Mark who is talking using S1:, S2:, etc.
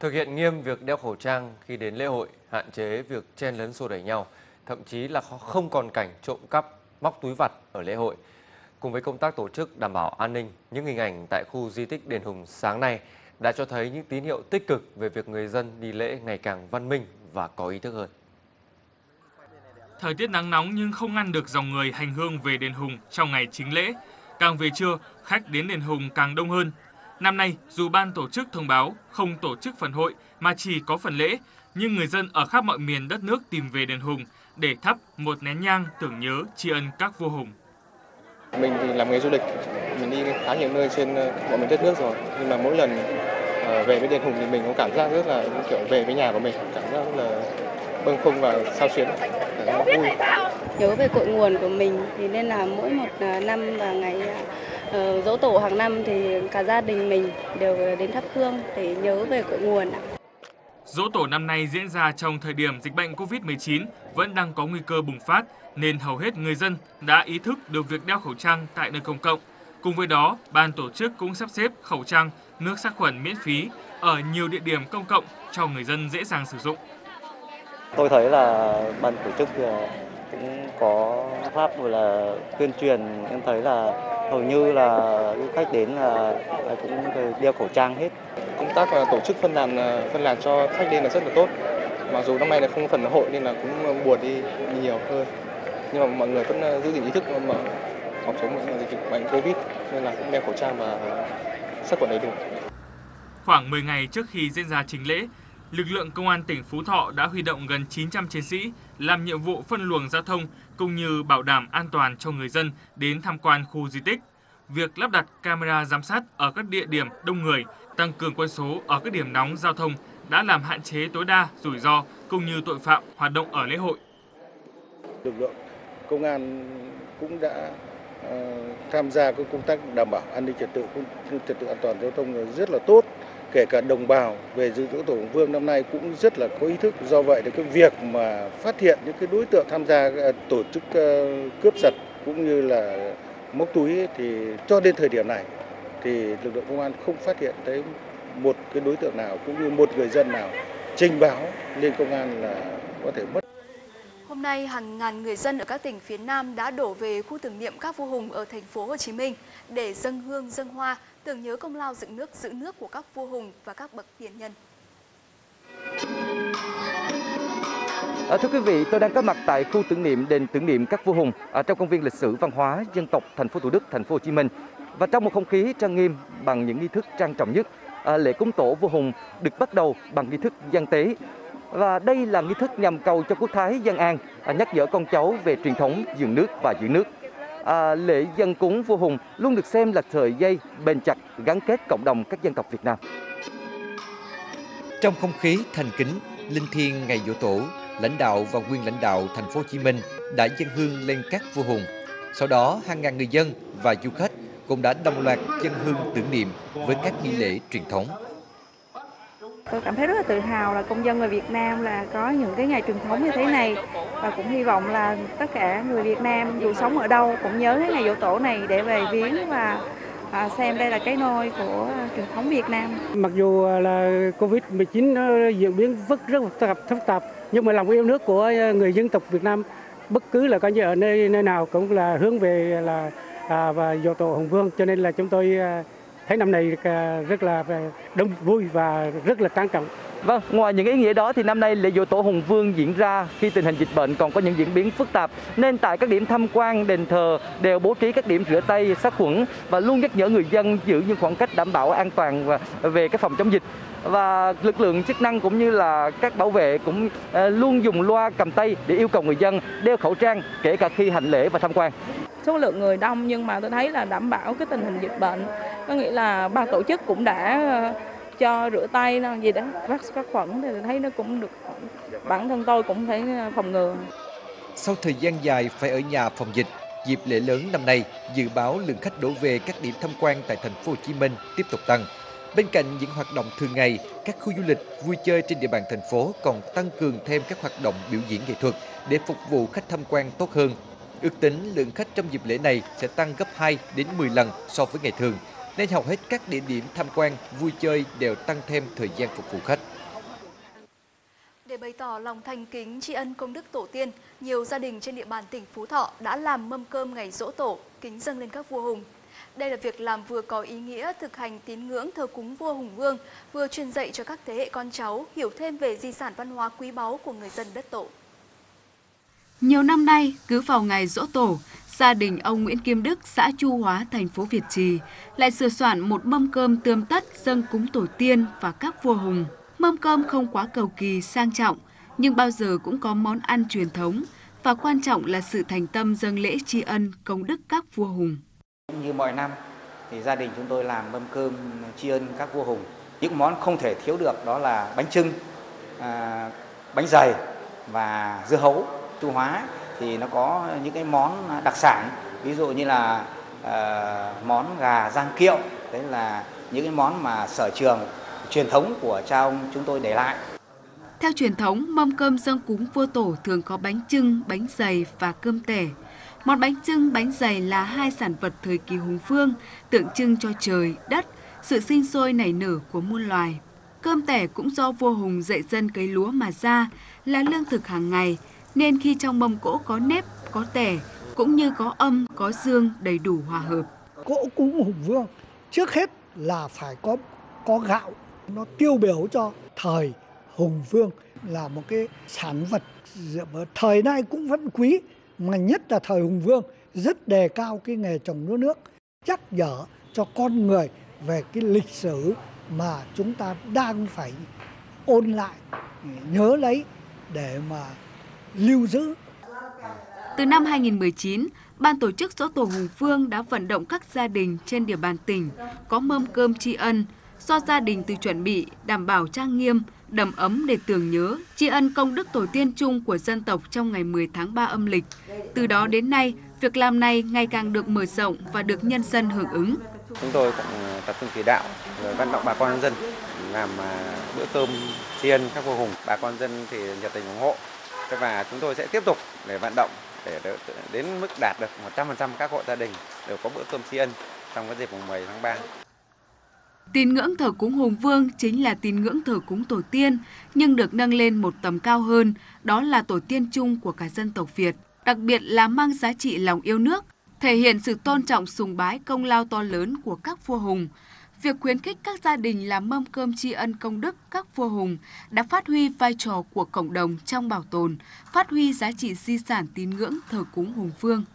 S1: Thực hiện nghiêm việc đeo khẩu trang khi đến lễ hội, hạn chế việc chen lấn xô đẩy nhau, thậm chí là không còn cảnh trộm cắp, móc túi vặt ở lễ hội. Cùng với công tác tổ chức đảm bảo an ninh, những hình ảnh tại khu di tích Đền Hùng sáng nay đã cho thấy những tín hiệu tích cực về việc người dân đi lễ ngày càng văn minh và có ý thức hơn.
S2: Thời tiết nắng nóng nhưng không ngăn được dòng người hành hương về đền Hùng trong ngày chính lễ. Càng về trưa, khách đến đền Hùng càng đông hơn. Năm nay, dù ban tổ chức thông báo không tổ chức phần hội mà chỉ có phần lễ, nhưng người dân ở khắp mọi miền đất nước tìm về đền Hùng để thắp một nén nhang tưởng nhớ tri ân các vua Hùng.
S3: Mình thì làm nghề du lịch, mình đi khá nhiều nơi trên mọi miền đất nước rồi, nhưng mà mỗi lần về với đền Hùng thì mình có cảm giác rất là kiểu về với nhà của mình, cảm giác rất là bâng khuâng và xao xuyến, vui.
S4: Nhớ về cội nguồn của mình thì nên là mỗi một năm và ngày giỗ tổ hàng năm thì cả gia đình mình đều đến thắp hương để nhớ về cội nguồn.
S2: Giỗ tổ năm nay diễn ra trong thời điểm dịch bệnh COVID-19 vẫn đang có nguy cơ bùng phát, nên hầu hết người dân đã ý thức được việc đeo khẩu trang tại nơi công cộng. Cùng với đó, ban tổ chức cũng sắp xếp khẩu trang, nước sát khuẩn miễn phí ở nhiều địa điểm công cộng cho người dân dễ dàng sử dụng.
S5: Tôi thấy là ban tổ chức cũng có pháp rồi là tuyên truyền, em thấy là hầu như là du khách đến là cũng đeo khẩu trang hết.
S3: Công tác tổ chức phân làn cho khách đến là rất là tốt. Mặc dù năm nay là không có phần hội nên là cũng buồn đi nhiều hơn. Nhưng mà mọi người vẫn giữ gìn ý thức mà phòng chống dịch bệnh Covid nên là cũng đeo khẩu trang và sát khuẩn đầy đủ.
S2: Khoảng 10 ngày trước khi diễn ra chính lễ, lực lượng công an tỉnh Phú Thọ đã huy động gần 900 chiến sĩ làm nhiệm vụ phân luồng giao thông cũng như bảo đảm an toàn cho người dân đến tham quan khu di tích. Việc lắp đặt camera giám sát ở các địa điểm đông người, tăng cường quân số ở các điểm nóng giao thông đã làm hạn chế tối đa rủi ro cũng như tội phạm hoạt động ở lễ hội.
S6: Lực lượng công an cũng đã tham gia công tác đảm bảo an ninh trật tự an toàn giao thông rất là tốt. Kể cả đồng bào về dự giỗ tổ Hùng Vương năm nay cũng rất là có ý thức. Do vậy thì cái việc mà phát hiện những cái đối tượng tham gia tổ chức cướp giật cũng như là móc túi thì cho đến thời điểm này thì lực lượng công an không phát hiện thấy một cái đối tượng nào cũng như một người dân nào trình báo lên công an là có thể mất.
S7: Hôm nay, hàng ngàn người dân ở các tỉnh phía Nam đã đổ về khu tưởng niệm các vua Hùng ở thành phố Hồ Chí Minh để dâng hương dâng hoa, tưởng nhớ công lao dựng nước giữ nước của các vua Hùng và các bậc tiền nhân.
S8: Thưa quý vị, tôi đang có mặt tại khu tưởng niệm đền tưởng niệm các vua Hùng trong công viên lịch sử văn hóa dân tộc thành phố Thủ Đức, thành phố Hồ Chí Minh. Và trong một không khí trang nghiêm bằng những nghi thức trang trọng nhất, lễ cúng tổ vua Hùng được bắt đầu bằng nghi thức giăng tế. Và đây là nghi thức nhằm cầu cho quốc thái dân an, nhắc nhở con cháu về truyền thống dựng nước và giữ nước. Lễ dâng cúng vua Hùng luôn được xem là sợi dây bền chặt gắn kết cộng đồng các dân tộc Việt Nam.
S9: Trong không khí thành kính, linh thiêng ngày giỗ tổ, lãnh đạo và nguyên lãnh đạo thành phố Hồ Chí Minh đã dâng hương lên các vua Hùng. Sau đó, hàng ngàn người dân và du khách cũng đã đồng loạt dâng hương tưởng niệm với các nghi lễ truyền thống.
S10: Tôi cảm thấy rất là tự hào là công dân người Việt Nam là có những cái ngày truyền thống như thế này, và cũng hy vọng là tất cả người Việt Nam dù sống ở đâu cũng nhớ cái ngày giỗ tổ này để về viếng và xem đây là cái nôi của truyền thống Việt Nam.
S11: Mặc dù là Covid-19 nó diễn biến rất phức tạp, nhưng mà lòng yêu nước của người dân tộc Việt Nam bất cứ là coi như ở nơi nào cũng là hướng về là và giỗ tổ Hùng Vương, cho nên là chúng tôi thấy năm nay rất là đông vui và rất là trang trọng.
S8: Vâng, ngoài những ý nghĩa đó thì năm nay lễ giỗ tổ Hùng Vương diễn ra khi tình hình dịch bệnh còn có những diễn biến phức tạp, nên tại các điểm tham quan đền thờ đều bố trí các điểm rửa tay, sát khuẩn và luôn nhắc nhở người dân giữ những khoảng cách đảm bảo an toàn về cái phòng chống dịch. Và lực lượng chức năng cũng như là các bảo vệ cũng luôn dùng loa cầm tay để yêu cầu người dân đeo khẩu trang kể cả khi hành lễ và tham quan.
S10: Số lượng người đông nhưng mà tôi thấy là đảm bảo cái tình hình dịch bệnh, có nghĩa là ban tổ chức cũng đã cho rửa tay gì đó, sát khuẩn thì tôi thấy nó cũng được, bản thân tôi cũng phải phòng ngừa.
S9: Sau thời gian dài phải ở nhà phòng dịch, dịp lễ lớn năm nay, dự báo lượng khách đổ về các điểm tham quan tại thành phố Hồ Chí Minh tiếp tục tăng. Bên cạnh những hoạt động thường ngày, các khu du lịch vui chơi trên địa bàn thành phố còn tăng cường thêm các hoạt động biểu diễn nghệ thuật để phục vụ khách tham quan tốt hơn. Ước tính lượng khách trong dịp lễ này sẽ tăng gấp 2 đến 10 lần so với ngày thường, nên hầu hết các địa điểm tham quan vui chơi đều tăng thêm thời gian phục vụ khách.
S7: tỏ lòng thành kính tri ân công đức tổ tiên, nhiều gia đình trên địa bàn tỉnh Phú Thọ đã làm mâm cơm ngày Giỗ Tổ, kính dâng lên các vua hùng. Đây là việc làm vừa có ý nghĩa thực hành tín ngưỡng thờ cúng vua Hùng Vương, vừa truyền dạy cho các thế hệ con cháu hiểu thêm về di sản văn hóa quý báu của người dân đất Tổ.
S12: Nhiều năm nay, cứ vào ngày Giỗ Tổ, gia đình ông Nguyễn Kim Đức, xã Chu Hóa, thành phố Việt Trì lại sửa soạn một mâm cơm tươm tất dâng cúng tổ tiên và các vua hùng. Mâm cơm không quá cầu kỳ, sang trọng, nhưng bao giờ cũng có món ăn truyền thống và quan trọng là sự thành tâm dâng lễ tri ân công đức các vua hùng.
S13: Như mọi năm thì gia đình chúng tôi làm mâm cơm tri ân các vua hùng. Những món không thể thiếu được đó là bánh chưng, bánh dày và dưa hấu. Chu Hóa thì nó có những cái món đặc sản, ví dụ như là món gà rang kiệu, đấy là những cái món mà sở trường truyền thống của cha ông chúng tôi để lại.
S12: Theo truyền thống, mâm cơm dâng cúng vua Tổ thường có bánh chưng, bánh dày và cơm tẻ. Món bánh chưng, bánh dày là hai sản vật thời kỳ hùng vương, tượng trưng cho trời, đất, sự sinh sôi nảy nở của muôn loài. Cơm tẻ cũng do vua Hùng dạy dân cấy lúa mà ra, là lương thực hàng ngày, nên khi trong mâm cỗ có nếp, có tẻ, cũng như có âm, có dương đầy đủ hòa hợp.
S14: Cỗ cúng Hùng Vương trước hết là phải có gạo, nó tiêu biểu cho thời Hùng Vương, là một cái sản vật thời nay cũng vẫn quý, mà nhất là thời Hùng Vương rất đề cao cái nghề trồng lúa nước, nhắc nhở cho con người về cái lịch sử mà chúng ta đang phải ôn lại, nhớ lấy để mà lưu giữ.
S12: Từ năm 2019, Ban tổ chức Giỗ Tổ Hùng Vương đã vận động các gia đình trên địa bàn tỉnh có mâm cơm tri ân, do gia đình tự chuẩn bị, đảm bảo trang nghiêm, đầm ấm để tưởng nhớ, tri ân công đức tổ tiên chung của dân tộc trong ngày 10 tháng 3 âm lịch. Từ đó đến nay, việc làm này ngày càng được mở rộng và được nhân dân hưởng ứng.
S15: Chúng tôi cũng tập trung chỉ đạo, rồi vận động bà con nhân dân làm bữa cơm tri ân các vua hùng. Bà con dân thì nhiệt tình ủng hộ, và chúng tôi sẽ tiếp tục để vận động để đến mức đạt được 100% các hộ gia đình đều có bữa cơm tri ân trong cái dịp mùng 10 tháng 3.
S12: Tín ngưỡng thờ cúng Hùng Vương chính là tín ngưỡng thờ cúng tổ tiên, nhưng được nâng lên một tầm cao hơn, đó là tổ tiên chung của cả dân tộc Việt, đặc biệt là mang giá trị lòng yêu nước, thể hiện sự tôn trọng sùng bái công lao to lớn của các vua hùng. Việc khuyến khích các gia đình làm mâm cơm tri ân công đức các vua hùng đã phát huy vai trò của cộng đồng trong bảo tồn, phát huy giá trị di sản tín ngưỡng thờ cúng Hùng Vương.